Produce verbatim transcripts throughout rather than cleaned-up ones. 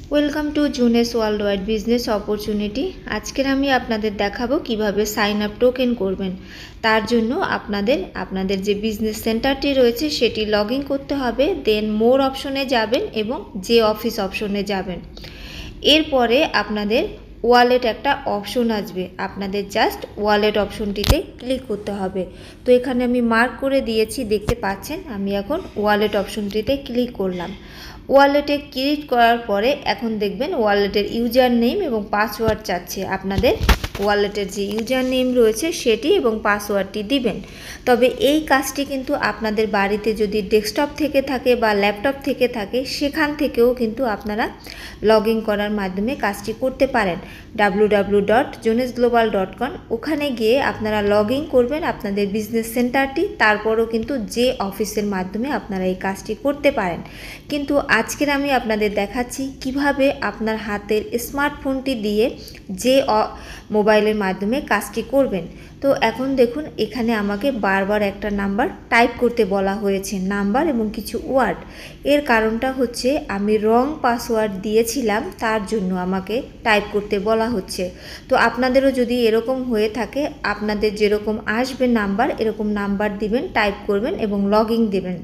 Welcome to Jones world wide business opportunity. আজকের আমি আপনাদের দেখাবো কিভাবে সাইন আপ টোকেন করবেন। তার জন্য আপনাদের আপনাদের যে বিজনেস সেন্টারটি রয়েছে সেটি লগ ইন করতে হবে, দেন মোর অপশনে যাবেন এবং যে অফিস অপশনে যাবেন। এরপরে আপনাদের ওয়ালেট একটা অপশন আসবে, আপনাদের জাস্ট ওয়ালেট অপশনটিতে ক্লিক করতে হবে। তো এখানে আমি মার্ক করে দিয়েছি, দেখতে পাচ্ছেন। আমি এখন ওয়ালেট অপশনটিতে ক্লিক করলাম। ওয়ালেটে ক্লিক করার পরে এখন দেখবেন ওয়ালেটের ইউজার নেম এবং পাসওয়ার্ড চাচ্ছে। আপনাদের ওয়ালেটের যে ইউজার নেম রয়েছে সেটি এবং পাসওয়ার্ডটি দিবেন। তবে এই কাজটি কিন্তু আপনাদের বাড়িতে যদি ডেস্কটপ থেকে থাকে বা ল্যাপটপ থেকে থাকে সেখান থেকেও কিন্তু আপনারা লগ ইন করার মাধ্যমে কাজটি করতে পারেন। W W W dot Jones global dot com ওখানে গিয়ে আপনারা লগ ইন করবেন আপনাদের বিজনেস সেন্টারটি, তারপরও কিন্তু যে অফিসের মাধ্যমে আপনারা এই কাজটি করতে পারেন। কিন্তু আজকের আমি আপনাদের দেখাচ্ছি কিভাবে আপনার হাতের স্মার্টফোনটি দিয়ে যে মোবাইলের মাধ্যমে কাজটি করবেন। তো এখন দেখুন এখানে আমাকে বারবার একটা নাম্বার টাইপ করতে বলা হয়েছে, নাম্বার এবং কিছু ওয়ার্ড। এর কারণটা হচ্ছে আমি রং পাসওয়ার্ড দিয়েছিলাম, তার জন্য আমাকে টাইপ করতে বলা হচ্ছে। তো আপনাদেরও যদি এরকম হয়ে থাকে, আপনাদের যেরকম আসবে নাম্বার এরকম নাম্বার দিবেন, টাইপ করবেন এবং লগ ইন দেবেন।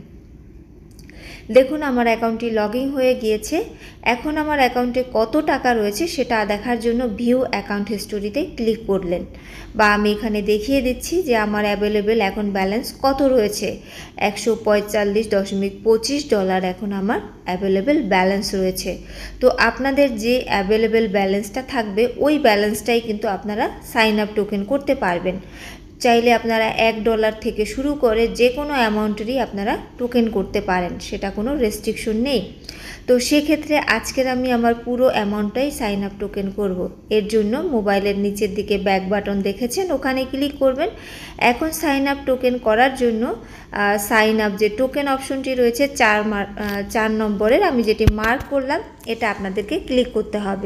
দেখুন আমার অ্যাকাউন্টটি লগ ইন হয়ে গিয়েছে। এখন আমার অ্যাকাউন্টে কত টাকা রয়েছে সেটা দেখার জন্য ভিউ অ্যাকাউন্ট হিস্টোরিতে ক্লিক করলেন, বা আমি এখানে দেখিয়ে দিচ্ছি যে আমার অ্যাভেলেবেল এখন ব্যালেন্স কত রয়েছে। একশো পঁয়তাল্লিশ দশমিক পঁচিশ ডলার এখন আমার অ্যাভেলেবেল ব্যালেন্স রয়েছে। তো আপনাদের যে অ্যাভেলেবেল ব্যালেন্সটা থাকবে ওই ব্যালেন্সটাই কিন্তু আপনারা সাইন আপ টোকেন করতে পারবেন। চাইলে আপনারা এক ডলার থেকে শুরু করে যে কোনো অ্যামাউন্টেরই আপনারা টোকেন করতে পারেন, সেটা কোনো রেস্ট্রিকশন নেই। তো সেক্ষেত্রে আজকের আমি আমার পুরো অ্যামাউন্টটাই সাইন আপ টোকেন করব। এর জন্য মোবাইলের নিচের দিকে ব্যাক বাটন দেখেছেন, ওখানে ক্লিক করবেন। এখন সাইন আপ টোকেন করার জন্য সাইন আপ যে টোকেন অপশনটি রয়েছে চার চার নম্বরের, আমি যেটি মার্ক করলাম এটা আপনাদেরকে ক্লিক করতে হবে।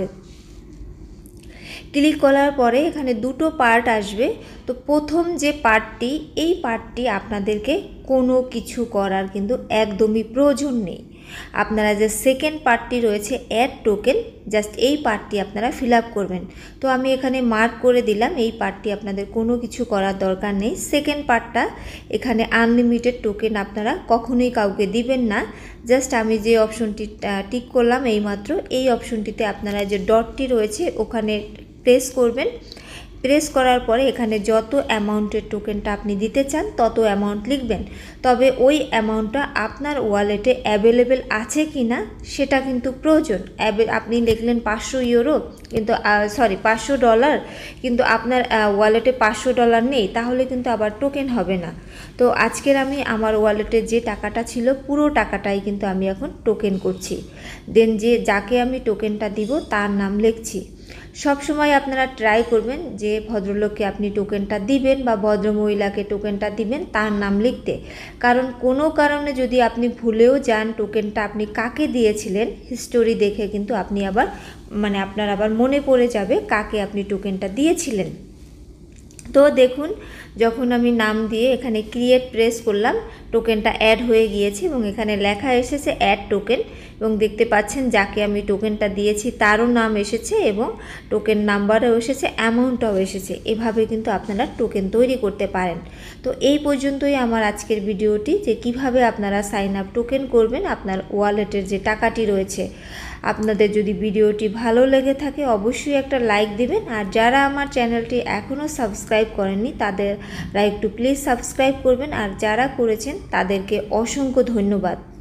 ক্লিক করার পরে এখানে দুটো পার্ট আসবে। তো প্রথম যে পার্টটি, এই পার্টটি আপনাদেরকে কোনো কিছু করার কিন্তু একদমই প্রয়োজন নেই। আপনারা যে সেকেন্ড পার্টটি রয়েছে অ্যাড টোকেন, জাস্ট এই পার্টটি আপনারা ফিল আপ করবেন। তো আমি এখানে মার্ক করে দিলাম, এই পার্টটি আপনাদের কোনো কিছু করার দরকার নেই। সেকেন্ড পার্টটা, এখানে আনলিমিটেড টোকেন আপনারা কখনোই কাউকে দিবেন না। জাস্ট আমি যে অপশনটি টিক করলাম এইমাত্র, এই অপশনটিতে আপনারা যে ডটটি রয়েছে ওখানে প্রেস করবেন। প্রেস করার পরে এখানে যত অ্যামাউন্টের টোকেনটা আপনি দিতে চান তত অ্যামাউন্ট লিখবেন। তবে ওই অ্যামাউন্টটা আপনার ওয়ালেটে অ্যাভেলেবেল আছে কি না সেটা কিন্তু প্রয়োজন। আপনি লিখলেন পাঁচশো ইউরো কিন্তু সরি পাঁচশো ডলার, কিন্তু আপনার ওয়ালেটে পাঁচশো ডলার নেই, তাহলে কিন্তু আবার টোকেন হবে না। তো আজকের আমি আমার ওয়ালেটে যে টাকাটা ছিল পুরো টাকাটাই কিন্তু আমি এখন টোকেন করছি। দেন যে যাকে আমি টোকেনটা দিব তার নাম লিখছি। সব সময় আপনারা ট্রাই করবেন যে ভদ্রলোককে আপনি টোকেনটা দিবেন বা ভদ্রমহিলাকে টোকেনটা দিবেন তার নাম লিখতে। কারণ কোনো কারণে যদি আপনি ভুলেও যান টোকেনটা আপনি কাকে দিয়েছিলেন, হিস্টোরি দেখে কিন্তু আপনি আবার মানে আপনার আবার মনে পড়ে যাবে কাকে আপনি টোকেনটা দিয়েছিলেন। তো দেখুন যখন আমি নাম দিয়ে এখানে ক্রিয়েট প্রেস করলাম, টোকেনটা অ্যাড হয়ে গিয়েছে এবং এখানে লেখা এসেছে অ্যাড টোকেন, এবং দেখতে পাচ্ছেন যাকে আমি টোকেনটা দিয়েছি তারও নাম এসেছে এবং টোকেন নাম্বারও এসেছে, অ্যামাউন্টটাও এসেছে। এভাবে কিন্তু আপনারা টোকেন তৈরি করতে পারেন। তো এই পর্যন্তই আমার আজকের ভিডিওটি, যে কিভাবে আপনারা সাইন আপ টোকেন করবেন আপনার ওয়ালেটের যে টাকাটি রয়েছে। আপনাদের যদি ভিডিওটি ভালো লেগে থাকে অবশ্যই একটা লাইক দিবেন, আর যারা আমার চ্যানেলটি এখনও সাবস্ক্রাইব করেননি তাদেররা একটু প্লিজ সাবস্ক্রাইব করবেন, আর যারা করেছেন তাদেরকে অসংখ্য ধন্যবাদ।